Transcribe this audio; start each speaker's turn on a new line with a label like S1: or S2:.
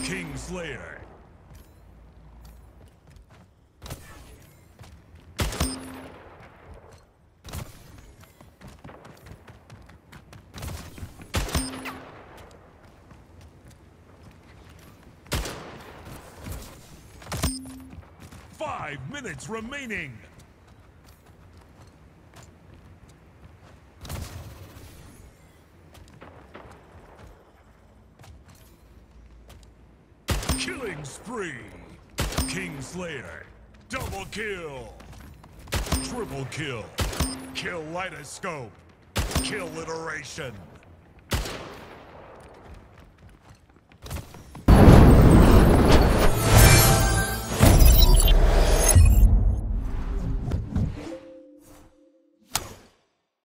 S1: King Slayer. Five minutes remaining. Killing spree. King Slayer. Double kill. Triple kill. Kill Lightoscope. Kill Iteration.